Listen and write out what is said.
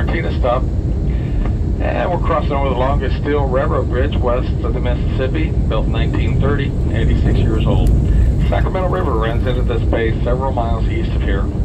Martinez stop. And we're crossing over the longest steel railroad bridge west of the Mississippi, built in 1930, 86 years old. Sacramento River runs into this bay several miles east of here.